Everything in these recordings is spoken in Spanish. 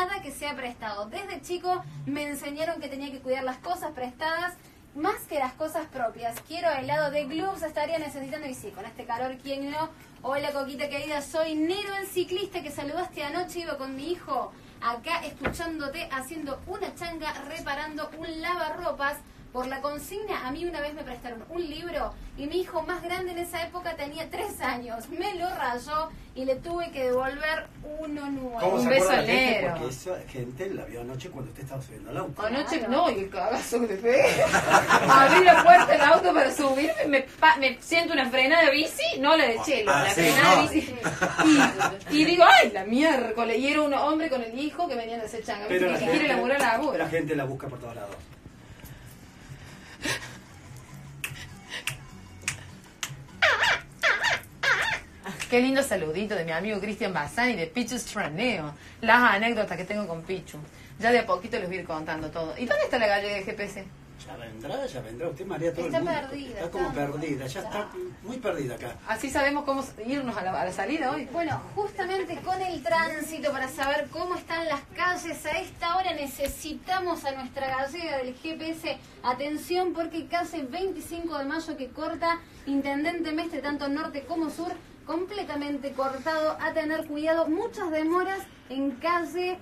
nada que sea prestado. Desde chico me enseñaron que tenía que cuidar las cosas prestadas más que las cosas propias. Quiero helado de Gloops, estaría necesitando, y sí, con este calor, ¿quién no? Hola, Coquita querida, soy Nero, el ciclista que saludaste anoche. Iba con mi hijo acá escuchándote, haciendo una changa, reparando un lavarropas. Por la consigna, a mí una vez me prestaron un libro y mi hijo más grande en esa época tenía 3 años. Me lo rayó y le tuve que devolver uno nuevo. ¿Cómo Un se beso acuerda la gente? negro. Porque esa gente la vio anoche cuando usted estaba subiendo al auto. Anoche no, y el cagazo que te pegué. Abrí la puerta del auto para subirme, me siento una frenada de bici, no la de Chelo, la sí, frenada no. de bici. Y digo, ay, la miércoles. Y era un hombre con el hijo que venían de hacer changa. Pero ¿Viste? Que quiere laburar la labura. la gente la busca por todos lados. Qué lindo saludito de mi amigo Cristian Bazán y de Pichu Straneo. Las anécdotas que tengo con Pichu. Ya de a poquito les voy a ir contando todo. ¿Y dónde está la gallega de GPS? Ya vendrá. Usted marea todo Está el mundo. perdida, Está como está. perdida. Ya está muy perdida acá. Así sabemos cómo irnos a la salida hoy. Bueno, justamente con el tránsito, para saber cómo están las calles a esta hora, necesitamos a nuestra gallega del GPS. Atención, porque calle 25 de mayo que corta Intendente Mestre, tanto norte como sur, completamente cortado. A tener cuidado, muchas demoras en calle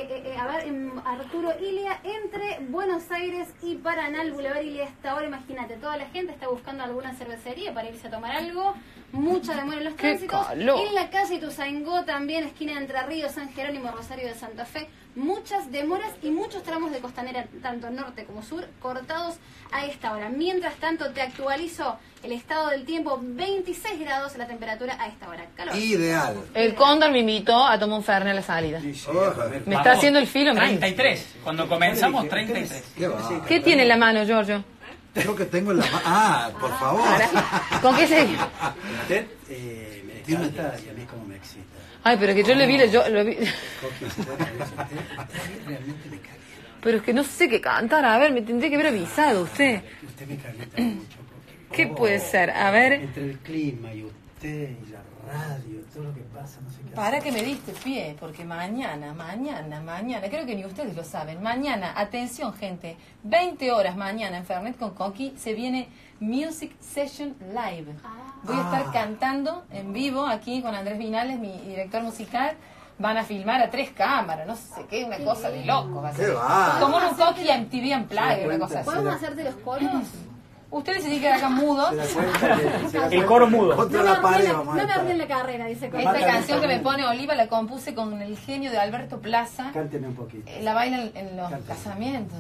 en Arturo Ilia, entre Buenos Aires y Paraná, Boulevard Ilia. Hasta ahora, imagínate, toda la gente está buscando alguna cervecería para irse a tomar algo. Mucha demora en los tránsitos. En la calle Ituzaingó también, esquina de Entre Ríos, San Jerónimo, Rosario de Santa Fe. Muchas demoras y muchos tramos de costanera, tanto norte como sur, cortados a esta hora. Mientras tanto, te actualizo el estado del tiempo: 26 grados la temperatura a esta hora. Calor. Ideal. El cóndor me invitó a tomar un fernet a la salida. Sí, sí, Oh, a ver. Me está haciendo el filo, man. 33. Cuando comenzamos, 33. ¿Qué va? ¿Qué tiene en la mano, Giorgio? Creo que tengo en la mano. Ah, por favor. ¿Con qué se...? Usted me encanta y a mí como me excita. Ay, pero que yo le vi... Lo vi... Coqui, ¿se acuerda de eso? Usted realmente me calienta. Pero es que no sé qué cantar. A ver, me tendría que haber avisado usted. Usted me calienta mucho, Coqui. ¿Qué puede ser? A ver... Entre el clima y usted y la radio, todo lo que pasa, no sé qué. Para que me diste pie, porque mañana, creo que ni ustedes lo saben, mañana, atención gente, 20 horas mañana en Fernet con Coqui se viene Music Session Live. Voy a estar cantando en vivo aquí con Andrés Vinales, mi director musical. Van a filmar a 3 cámaras, no sé qué, una cosa de loco. Va a ser. ¿Qué va? Como un Coqui en TV en Playa, una cosa así. ¿Podemos hacerte los coros? Ustedes se tienen que quedar acá mudos. Se da cuenta que- se da El cuenta coro que- mudo. Contra la pared vamos No a me estar. arden la carrera, dice Coqui. Esta canción que me pone Oliva la compuse con el genio de Alberto Plaza. Cánteme un poquito. La bailan en los Cántame. casamientos.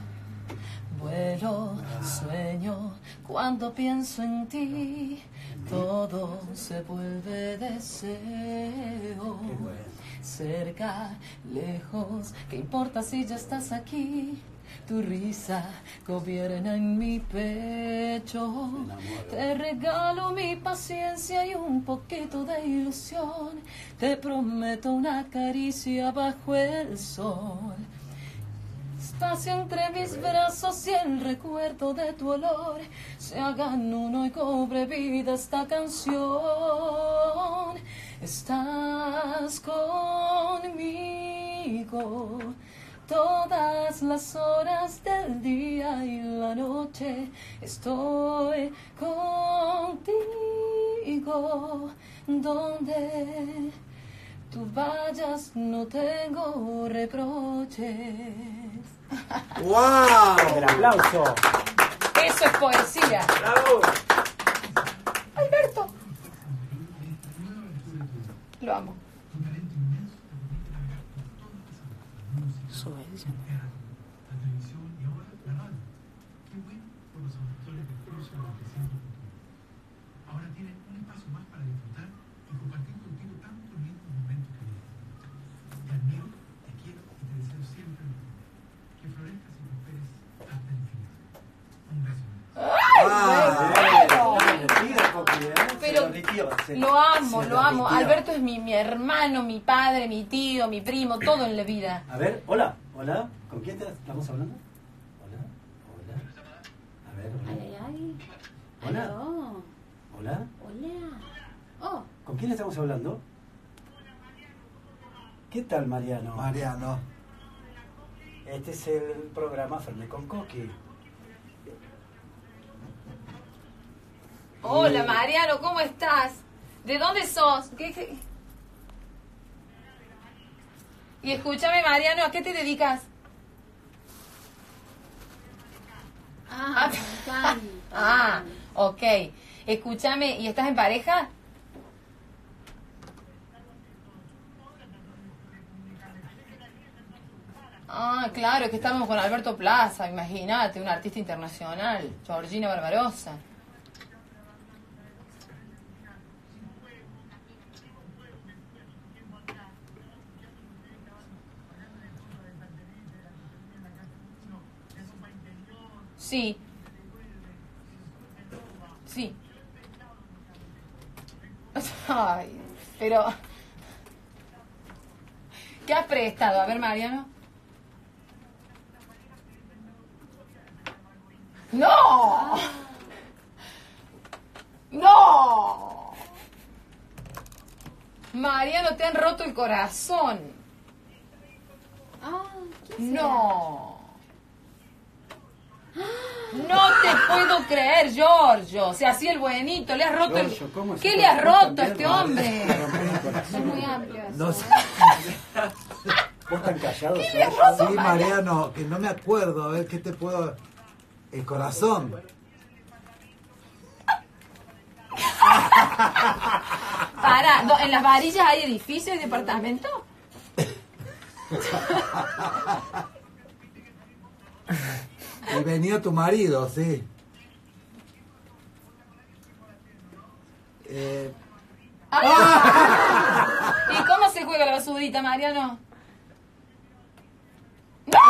Vuelo, sueño, cuando pienso en ti, todo se vuelve deseo. Qué bueno. Cerca, lejos, ¿qué importa si ya estás aquí? Tu risa gobierna en mi pecho. Te regalo mi paciencia y un poquito de ilusión. Te prometo una caricia bajo el sol. Espacio entre mis brazos y el recuerdo de tu olor se hagan uno y cobre vida esta canción. Estás conmigo todas las horas del día y la noche. Estoy contigo donde tú vayas, no tengo reproches. ¡Wow! El aplauso. Eso es poesía. ¡Bravo! Alberto. Lo amo. Ahora tiene un espacio más para disfrutar y compartir contigo tantos lindos momentos que vives. Te admiro, te quiero y te deseo siempre lo mejor. Que florezcas y prosperes hasta el infinito. Un beso. Pero lo amo. Alberto es mi hermano, mi padre, mi tío, mi primo, todo en la vida. A ver, hola. ¿Con quién estamos hablando? Hola. A ver, Ay. Hola. Aló. Hola. Hola. Oh. ¿Con quién estamos hablando? ¿Qué tal, Mariano? Mariano. Este es el programa Fernet con Coqui. Hola, Mariano, ¿cómo estás? ¿De dónde sos? Y escúchame, Mariano, ¿a qué te dedicas? Ah, me encanta. Ah, ok. Escúchame, ¿y estás en pareja? Ah, claro, es que estábamos con Alberto Plaza, imagínate, un artista internacional, Georgina Barbarossa. Sí. Sí. Ay, pero... ¿Qué has prestado? A ver, Mariano. ¡No! ¡No! Mariano, te han roto el corazón. Ah, ¿quién será? No. No te puedo creer, Giorgio. Se hacía el buenito, le has roto Giorgio, el... ¿cómo ¿Qué se le has puede roto a cambiar este la hombre? Es muy amplio eso. No sé. ¿Vos tan callado? ¿Qué le has roto, Sí, Mariano? Mariano, que no me acuerdo. A ver, ¿qué te puedo...? El corazón. Para, ¿en las varillas hay edificios y departamentos? Y venía tu marido, sí. ¿Y cómo se juega la basurita, Mariano? ¡No!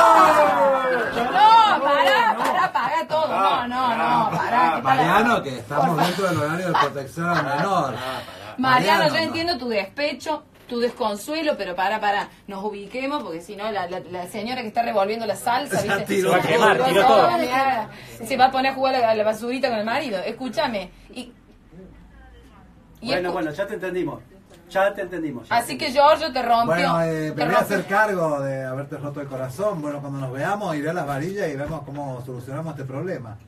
No, pará, paga todo. No, pará. Mariano, que estamos dentro del horario de protección al menor. Mariano, yo no. entiendo tu despecho, tu desconsuelo, pero para, nos ubiquemos, porque si no, la señora que está revolviendo la salsa, Se ¿viste? tiró. Se va a quemar, Tiró tiró todo, todo. mirá, se va a poner a jugar a la basurita con el marido. Escúchame. Bueno, ya te entendimos. Ya te entendimos. Así que Giorgio te rompió. Bueno, te me voy a rompió. hacer cargo de haberte roto el corazón. Bueno, cuando nos veamos, iré a las varillas y vemos cómo solucionamos este problema.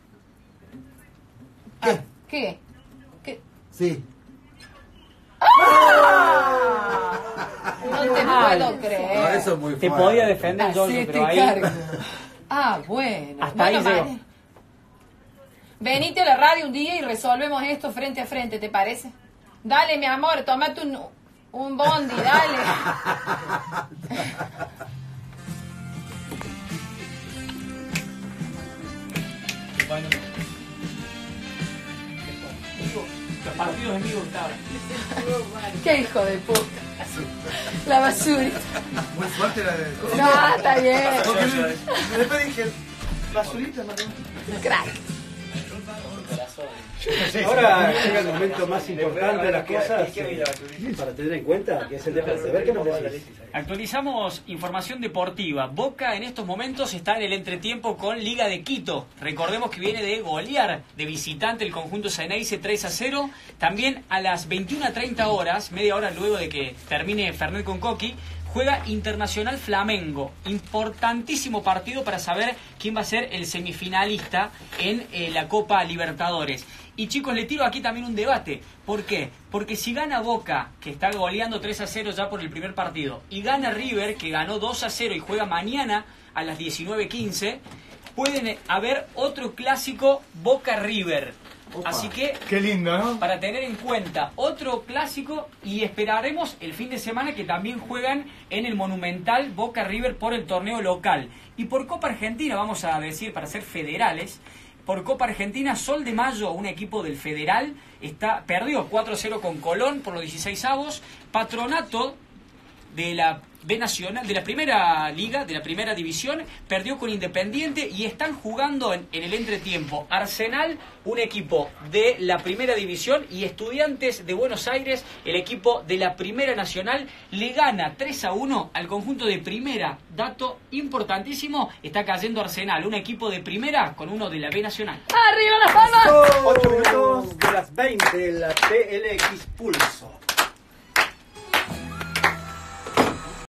Ah, ¿Qué? Sí. No te puedo creer. No, eso es muy Te fuerte. podía defender, Giorgio, Hacete pero ahí... cargo. Ah, bueno. Hasta ahí Bueno, llegó. Mari, venite a la radio un día y resolvemos esto frente a frente, ¿te parece? Dale, mi amor, tomate un bondi, dale. Bueno. Los partidos en vivo estaban. Qué hijo de puta. La basura. Muy fuerte la de... No, está bien. Después dije, basurita, Mariano. Crack. Ahora llega el momento más importante de las cosas para tener en cuenta, que es el de perseverar. ¿Qué nos decís? Actualizamos información deportiva. Boca en estos momentos está en el entretiempo con Liga de Quito. Recordemos que viene de golear de visitante el conjunto Xeneize 3-0. También a las 21:30 horas, media hora luego de que termine Fernet con Coqui, juega Internacional Flamengo. Importantísimo partido para saber quién va a ser el semifinalista en la Copa Libertadores. Y chicos, le tiro aquí también un debate. ¿Por qué? Porque si gana Boca, que está goleando 3-0 ya por el primer partido, y gana River, que ganó 2-0 y juega mañana a las 19:15, pueden haber otro clásico Boca-River. Así que, Qué lindo, ¿no? para tener en cuenta, otro clásico, y esperaremos el fin de semana que también juegan en el Monumental Boca River por el torneo local. Y por Copa Argentina, vamos a decir, para ser federales, por Copa Argentina, Sol de Mayo, un equipo del Federal, perdió 4-0 con Colón por los 16avos. Patronato de la B Nacional, de la primera liga, de la primera división, perdió con Independiente y están jugando en el entretiempo Arsenal, un equipo de la primera división, y Estudiantes de Buenos Aires, el equipo de la primera nacional, le gana 3-1 al conjunto de primera. Dato importantísimo, está cayendo Arsenal, un equipo de primera con uno de la B Nacional. ¡Arriba las palmas! 8 minutos de las 20 en la TLX Pulso.